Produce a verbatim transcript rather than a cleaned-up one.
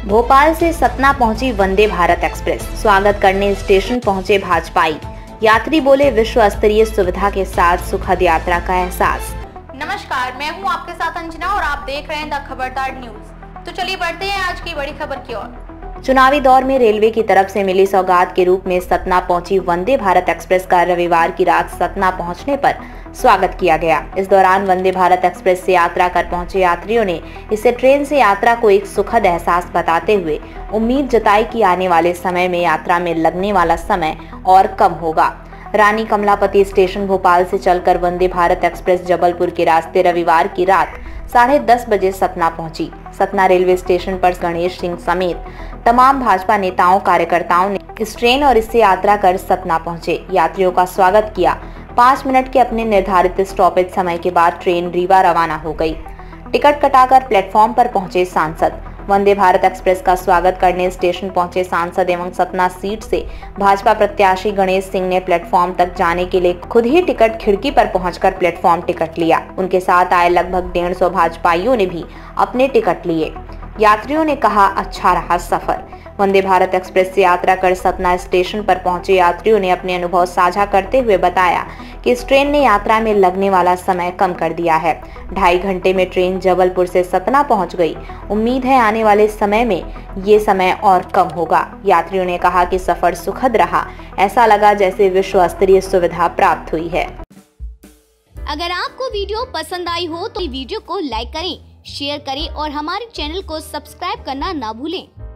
भोपाल से सतना पहुंची वंदे भारत एक्सप्रेस। स्वागत करने स्टेशन पहुंचे भाजपाई। यात्री बोले विश्व स्तरीय सुविधा के साथ सुखद यात्रा का एहसास। नमस्कार, मैं हूं आपके साथ अंजना और आप देख रहे हैं द खबरदार न्यूज। तो चलिए बढ़ते हैं आज की बड़ी खबर की ओर। चुनावी दौर में रेलवे की तरफ से मिली सौगात के रूप में सतना पहुंची वंदे भारत एक्सप्रेस का रविवार की रात सतना पहुंचने पर स्वागत किया गया। इस दौरान वंदे भारत एक्सप्रेस से यात्रा कर पहुंचे यात्रियों ने इसे ट्रेन से यात्रा को एक सुखद एहसास बताते हुए उम्मीद जताई कि आने वाले समय में यात्रा में लगने वाला समय और कम होगा। रानी कमलापति स्टेशन भोपाल से चलकर वंदे भारत एक्सप्रेस जबलपुर के रास्ते रविवार की रात साढ़े दस बजे सतना पहुंची। सतना रेलवे स्टेशन पर गणेश सिंह समेत तमाम भाजपा नेताओं कार्यकर्ताओं ने इस ट्रेन और इससे यात्रा कर सतना पहुंचे। यात्रियों का स्वागत किया। पाँच मिनट के अपने निर्धारित स्टॉपेज समय के बाद ट्रेन रीवा रवाना हो गई। टिकट कटाकर प्लेटफॉर्म पर पहुंचे सांसद। वंदे भारत एक्सप्रेस का स्वागत करने स्टेशन पहुंचे सांसद एवं सतना सीट से भाजपा प्रत्याशी गणेश सिंह ने प्लेटफॉर्म तक जाने के लिए खुद ही टिकट खिड़की पर पहुंचकर प्लेटफॉर्म टिकट लिया। उनके साथ आए लगभग डेढ़ सौ भाजपाइयों ने भी अपने टिकट लिए। यात्रियों ने कहा, अच्छा रहा सफर। वंदे भारत एक्सप्रेस से यात्रा कर सतना स्टेशन पर पहुंचे यात्रियों ने अपने अनुभव साझा करते हुए बताया कि इस ट्रेन ने यात्रा में लगने वाला समय कम कर दिया है। ढाई घंटे में ट्रेन जबलपुर से सतना पहुंच गई। उम्मीद है आने वाले समय में ये समय और कम होगा। यात्रियों ने कहा कि सफर सुखद रहा। ऐसा लगा जैसे विश्व स्तरीय सुविधा प्राप्त हुई है। अगर आपको वीडियो पसंद आई हो तो वीडियो को लाइक करें, शेयर करें और हमारे चैनल को सब्सक्राइब करना ना भूलें।